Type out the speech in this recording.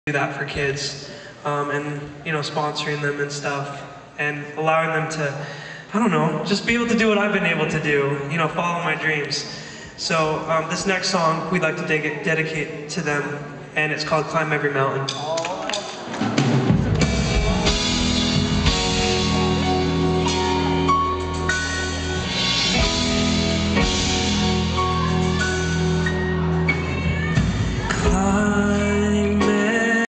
do that for kids, and sponsoring them and stuff, and allowing them to, I don't know, just be able to do what I've been able to do, follow my dreams. So this next song we'd like to dedicate to them, and it's called Climb Every Mountain.